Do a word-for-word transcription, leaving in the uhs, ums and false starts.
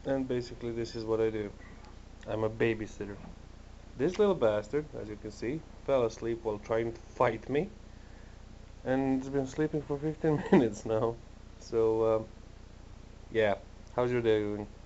and basically this is what I do. I'm a babysitter. This little bastard, as you can see, fell asleep while trying to fight me, and has been sleeping for fifteen minutes now. So, um, yeah, how's your day going?